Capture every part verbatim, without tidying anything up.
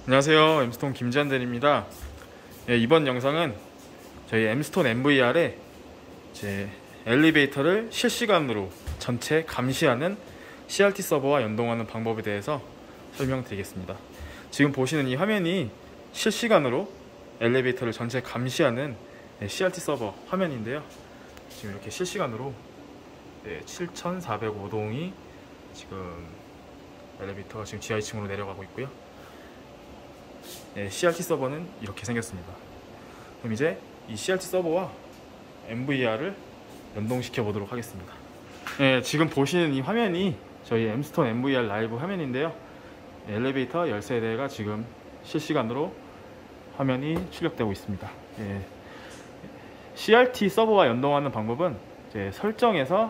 안녕하세요, 엠스톤 김지한대리입니다. 예, 이번 영상은 저희 엠스톤 엠브이알에 제 엘리베이터를 실시간으로 전체 감시하는 씨알티 서버와 연동하는 방법에 대해서 설명드리겠습니다. 지금 보시는 이 화면이 실시간으로 엘리베이터를 전체 감시하는 씨알티 서버 화면인데요. 지금 이렇게 실시간으로 칠천사백오 동이 지금 엘리베이터가 지금 지하 이 층으로 내려가고 있고요. 네, 씨알티 서버는 이렇게 생겼습니다. 그럼 이제 이 씨알티 서버와 엠브이알을 연동시켜 보도록 하겠습니다. 네, 지금 보시는 이 화면이 저희 엠스톤 엠브이알 라이브 화면인데요. 엘리베이터 열세 대가 지금 실시간으로 화면이 출력되고 있습니다. 네, 씨알티 서버와 연동하는 방법은 이제 설정에서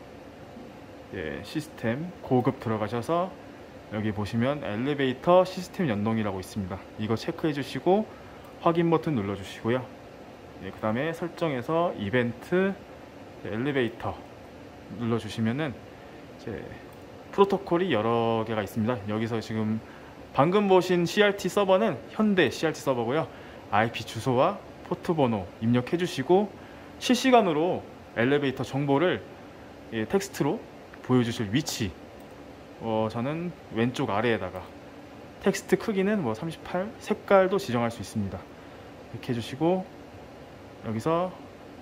이제 시스템 고급 들어가셔서 여기 보시면 엘리베이터 시스템 연동이라고 있습니다. 이거 체크해 주시고 확인 버튼 눌러 주시고요. 예, 그 다음에 설정에서 이벤트 엘리베이터 눌러 주시면은 이제 프로토콜이 여러 개가 있습니다. 여기서 지금 방금 보신 씨알티 서버는 현대 씨알티 서버고요. 아이피 주소와 포트 번호 입력해 주시고 실시간으로 엘리베이터 정보를 예, 텍스트로 보여주실 위치, 어, 저는 왼쪽 아래에다가 텍스트 크기는 뭐 삼십팔, 색깔도 지정할 수 있습니다. 이렇게 해주시고 여기서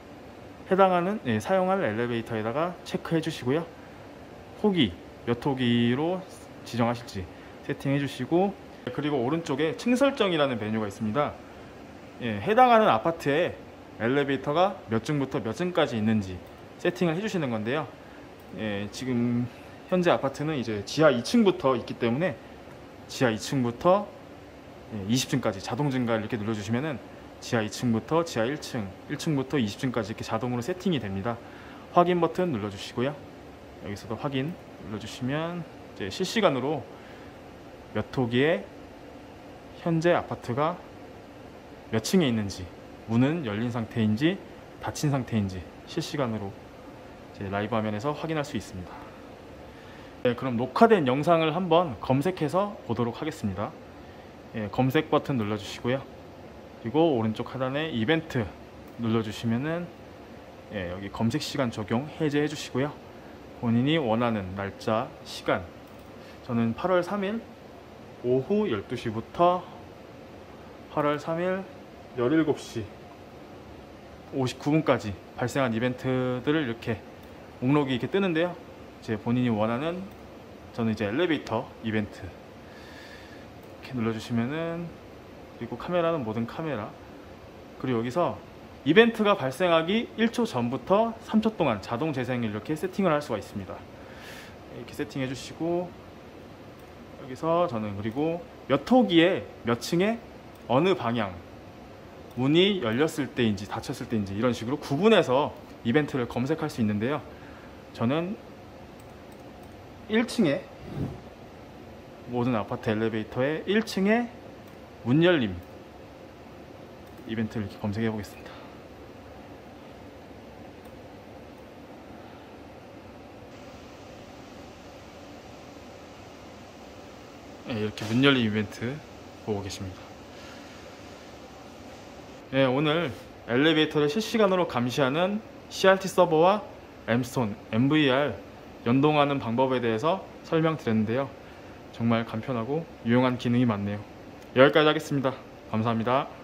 해당하는 예, 사용할 엘리베이터에다가 체크해 주시고요. 호기 몇 호기로 지정하실지 세팅해 주시고, 그리고 오른쪽에 층 설정이라는 메뉴가 있습니다. 예, 해당하는 아파트에 엘리베이터가 몇 층부터 몇 층까지 있는지 세팅을 해주시는 건데요. 예, 지금 현재 아파트는 이제 지하 이 층부터 있기 때문에 지하 이 층부터 이십 층까지 자동 증가 이렇게 눌러주시면은 지하 이 층부터 지하 일 층, 일 층부터 이십 층까지 이렇게 자동으로 세팅이 됩니다. 확인 버튼 눌러주시고요. 여기서도 확인 눌러주시면 이제 실시간으로 몇 호기에 현재 아파트가 몇 층에 있는지, 문은 열린 상태인지 닫힌 상태인지 실시간으로 이제 라이브 화면에서 확인할 수 있습니다. 네, 그럼 녹화된 영상을 한번 검색해서 보도록 하겠습니다. 예, 검색 버튼 눌러주시고요. 그리고 오른쪽 하단에 이벤트 눌러주시면은 예, 여기 검색 시간 적용 해제해 주시고요. 본인이 원하는 날짜, 시간, 저는 팔월 삼일 오후 열두 시부터 팔월 삼일 열일곱 시 오십구 분까지 발생한 이벤트들을 이렇게 목록이 이렇게 뜨는데요. 이제 본인이 원하는, 저는 이제 엘리베이터 이벤트 이렇게 눌러주시면은, 그리고 카메라는 모든 카메라, 그리고 여기서 이벤트가 발생하기 일 초 전부터 삼 초 동안 자동 재생을 이렇게 세팅을 할 수가 있습니다. 이렇게 세팅해 주시고, 여기서 저는 그리고 몇 호기에 몇 층에 어느 방향 문이 열렸을 때인지 닫혔을 때인지 이런 식으로 구분해서 이벤트를 검색할 수 있는데요. 저는 일 층에 모든 아파트 엘리베이터의 일 층에 문 열림 이벤트를 이렇게 검색해 보겠습니다. 네, 이렇게 문 열림 이벤트 보고 계십니다. 네, 오늘 엘리베이터를 실시간으로 감시하는 씨알티 서버와 엠스톤 엠브이알 연동하는 방법에 대해서 설명드렸는데요. 정말 간편하고 유용한 기능이 많네요. 여기까지 하겠습니다. 감사합니다.